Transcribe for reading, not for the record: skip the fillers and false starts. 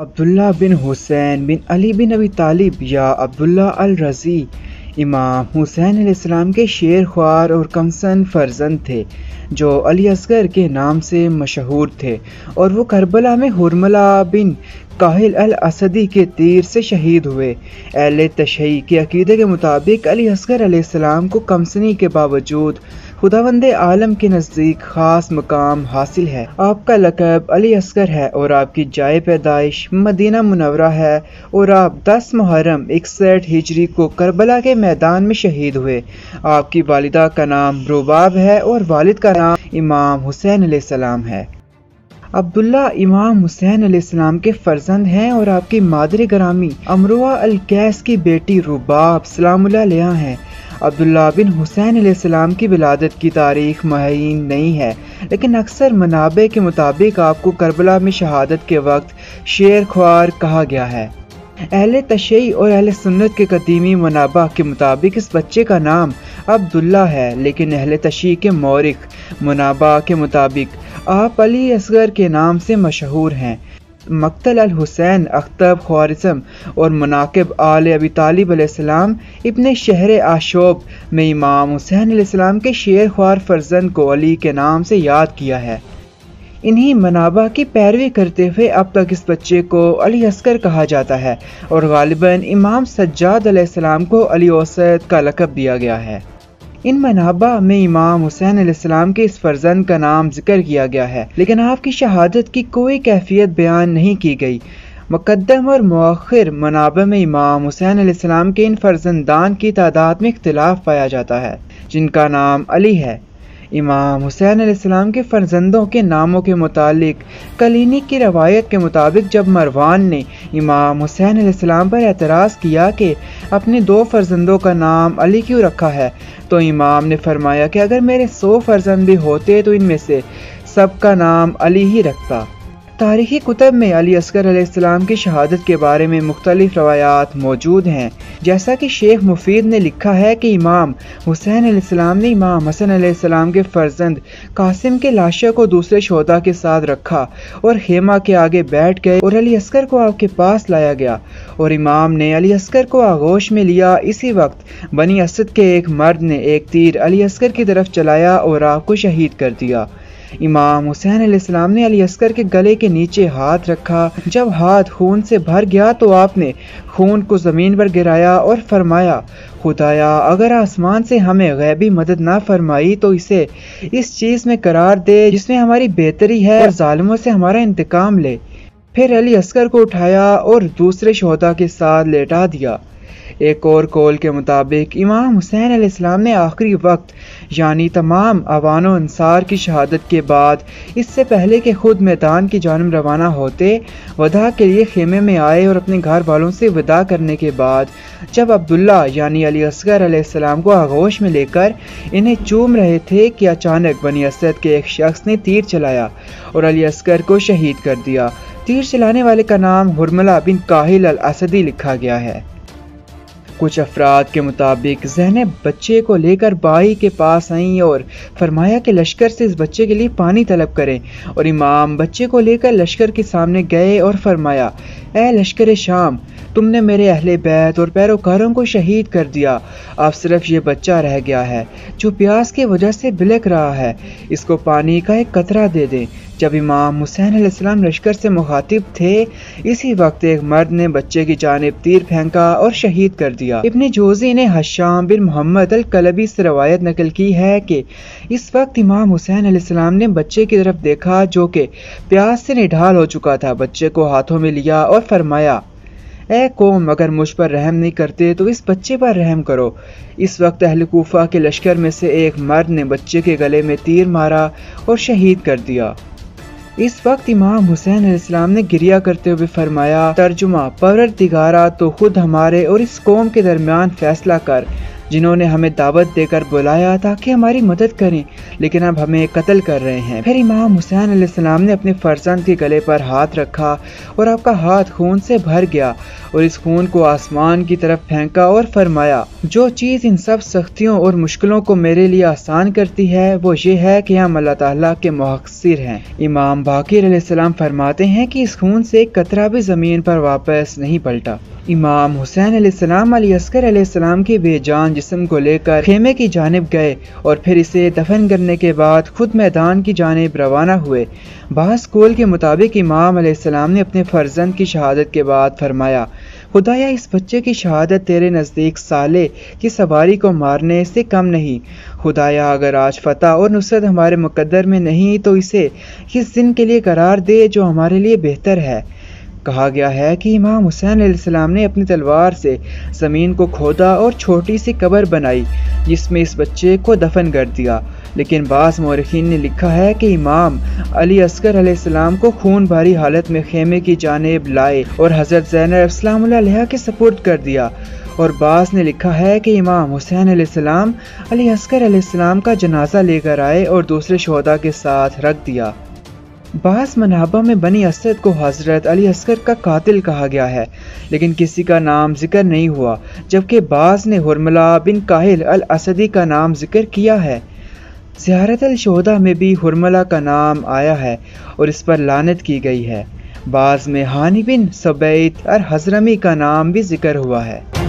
عبداللہ بن حسین بن علی بن ابی طالب یا عبداللہ الرضی امام حسین علیہ السلام کے شیر خوار اور کمسن فرزند تھے جو علی اصغر کے نام سے مشہور تھے، اور وہ کربلا میں حرملہ بن کاہل الاسدی کے تیر سے شہید ہوئے۔ اہل تشیع کے عقیدے کے مطابق علی اصغر علیہ السلام کو کمسنی کے باوجود خداوند عالم کے نزدیک خاص مقام حاصل ہے۔ آپ کا لقب علی اصغر ہے اور آپ کی جائے پیدائش مدینہ منورہ ہے، اور آپ 10 محرم 61 ہجری کو کربلا کے میدان میں شہید ہوئے۔ آپ کی والدہ کا نام رباب ہے اور والد کا نام امام حسین علیہ السلام ہے۔ عبداللہ امام حسین علیہ السلام کے فرزند ہیں اور آپ کی مادر گرامی امروہ القیس کی بیٹی رباب سلام اللہ علیہا ہیں۔ عبداللہ بن حسین علیہ السلام کی ولادت کی تاریخ معین نہیں ہے، لیکن اکثر منابع کے مطابق آپ کو کربلا میں شہادت کے وقت شیر خوار کہا گیا ہے۔ اہل تشیع اور اہل سنت کے قدیمی منابع کے مطابق اس بچے کا نام عبداللہ ہے، لیکن اہل تشیع کے مورخ منابع کے مطابق آپ علی اصغر کے نام سے مشہور ہیں۔ مقتل الحسین اختب خوارزم اور مناقب آل ابی طالب علیہ السلام ابن شہر آشوب میں امام حسین علیہ السلام کے شیر خوار فرزند کو علی کے نام سے یاد کیا ہے۔ انہی منابع کی پیروی کرتے ہوئے اب تک اس بچے کو علی اصغر کہا جاتا ہے، اور غالباً امام سجاد علیہ السلام کو علی اوسط کا لقب دیا گیا ہے۔ ان منابع میں امام حسین علیہ السلام کے اس فرزند کا نام ذکر کیا گیا ہے، لیکن آپ کی شہادت کی کوئی کیفیت بیان نہیں کی گئی۔ مقدم اور مؤخر منابع میں امام حسین علیہ السلام کے ان فرزندان کی تعداد میں اختلاف پایا جاتا ہے، جن کا نام علی ہے۔ امام حسین علیہ السلام کے فرزندوں کے ناموں کے متعلق کلینی کی روایت کے مطابق جب مروان نے امام حسین علیہ السلام پر اعتراض کیا کہ اپنے 2 فرزندوں کا نام علی کیوں رکھا ہے، تو امام نے فرمایا کہ اگر میرے 100 فرزند بھی ہوتے تو ان میں سے سب کا نام علی ہی رکھتا۔ تاریخی کتب میں علی اصغر علیہ السلام کی شہادت کے بارے میں مختلف روایات موجود ہیں، جیسا کہ شیخ مفید نے لکھا ہے کہ امام حسین علیہ السلام نے امام حسن علیہ السلام کے فرزند قاسم کے لاشوں کو دوسرے شہداء کے ساتھ رکھا اور خیمہ کے آگے بیٹھ گئے، اور علی اصغر کو آپ کے پاس لایا گیا، اور امام نے علی اصغر کو آغوش میں لیا۔ اسی وقت بنی اسد کے ایک مرد نے ایک تیر علی اصغر کی طرف چلایا اور آپ کو شہید کر دیا۔ امام حسین علیہ السلام نے علی اصغر کے گلے کے نیچے ہاتھ رکھا۔ جب ہاتھ خون سے بھر گیا تو آپ نے خون کو زمین پر گرایا اور فرمایا، خدایا اگر آسمان سے ہمیں غیبی مدد نہ فرمائی تو اسے اس چیز میں قرار دے جس میں ہماری بہتری ہے، اور ظالموں سے ہمارا انتقام لے۔ پھر علی اصغر کو اٹھایا اور دوسرے شہداء کے ساتھ لیٹا دیا۔ ایک اور قول کے مطابق امام حسین علیہ السلام نے آخری وقت یعنی تمام عوان و انصار کی شہادت کے بعد اس سے پہلے کہ خود میدان کی جانب روانہ ہوتے وداع کے لیے خیمے میں آئے، اور اپنے گھر والوں سے وداع کرنے کے بعد جب عبداللہ یعنی علی اصغر علیہ السلام کو آغوش میں لے کر انہیں چوم رہے تھے کہ اچانک بنی اسد کے ایک شخص نے تیر چلایا اور علی اصغر کو شہید کر دیا۔ تیر چلانے والے کا نام حرملہ بن کاہل الاسدی لکھا گیا ہے۔ کچھ افراد کے مطابق زینب بچے کو لے کر بائی کے پاس آئیں اور فرمایا کہ لشکر سے اس بچے کے لیے پانی طلب کریں، اور امام بچے کو لے کر لشکر کے سامنے گئے اور فرمایا، اے لشکر شام، تم نے میرے اہل بیت اور پیروکاروں کو شہید کر دیا، اب صرف یہ بچہ رہ گیا ہے جو پیاس کی وجہ سے بلک رہا ہے، اس کو پانی کا ایک قطرہ دے دیں۔ جب امام حسین علیہ السلام لشکر سے مخاطب تھے، اسی وقت ایک مرد نے بچے کی جانب تیر پھینکا اور شہید کر دیا۔ ابن جوزی نے حشام بن محمد الکلبی سے روایت نقل کی ہے کہ اس وقت امام حسین علیہ السلام نے بچے کی طرف دیکھا جو کہ پیاس سے نڈھال ہو چکا تھا، بچے کو ہاتھوں میں لیا اور فرمایا، اے قوم، اگر مجھ پر رحم نہیں کرتے تو اس بچے پر رحم کرو۔ اس وقت اہل کوفہ کے لشکر میں سے ایک مرد نے بچے کے گلے میں تیر مارا اور شہید کر دیا۔ اس وقت امام حسین علیہ السلام نے گریہ کرتے ہوئے فرمایا، ترجمہ، پروردگارا تو خود ہمارے اور اس قوم کے درمیان فیصلہ کر جنہوں نے ہمیں دعوت دے کر بلایا تھا کہ ہماری مدد کریں، لیکن اب ہمیں قتل کر رہے ہیں۔ پھر امام حسین علیہ السلام نے اپنے فرزند کے گلے پر ہاتھ رکھا اور آپ کا ہاتھ خون سے بھر گیا اور اس خون کو آسمان کی طرف پھینکا اور فرمایا، جو چیز ان سب سختیوں اور مشکلوں کو میرے لیے آسان کرتی ہے وہ یہ ہے کہ ہم اللہ تعالیٰ کے محسر ہیں۔ امام باقر علیہ السلام فرماتے ہیں کہ اس خون سے ایک قطرہ بھی زمین پر واپس نہیں پلٹا۔ امام حسین علیہ السلام علی اصغر علیہ السلام کے بے جان جسم کو لے کر خیمے کی جانب گئے اور پھر اسے دفن کرنے کے بعد خود میدان کی جانب روانہ ہوئے۔ بعض قول کے مطابق امام علیہ السلام نے اپنے فرزند کی شہادت کے بعد فرمایا، خدایا اس بچے کی شہادت تیرے نزدیک سالے کی سواری کو مارنے سے کم نہیں۔ خدایا اگر آج فتح اور نصرت ہمارے مقدر میں نہیں تو اسے اس دن کے لیے قرار دے جو ہمارے لیے بہتر ہے۔ کہا گیا ہے کہ امام حسین علیہ السلام نے اپنی تلوار سے زمین کو کھودا اور چھوٹی سی قبر بنائی جس میں اس بچے کو دفن کر دیا، لیکن بعض مورخین نے لکھا ہے کہ امام علی اصغر علیہ السلام کو خون بھاری حالت میں خیمے کی جانب لائے اور حضرت زینب السلام علیہ کے سپرد کر دیا، اور بعض نے لکھا ہے کہ امام حسین علیہ السلام علی اصغر علیہ السلام کا جنازہ لے کر آئے اور دوسرے شہداء کے ساتھ رکھ دیا۔ بعض منابع میں بنی اسد کو حضرت علی اصغر کا قاتل کہا گیا ہے، لیکن کسی کا نام ذکر نہیں ہوا، جبکہ بعض نے حرملہ بن کاہل الاسدی کا نام ذکر کیا ہے۔ زیارت الشہداء میں بھی حرملہ کا نام آیا ہے اور اس پر لعنت کی گئی ہے۔ بعض میں ہانی بن سبیت الحضرمی کا نام بھی ذکر ہوا ہے۔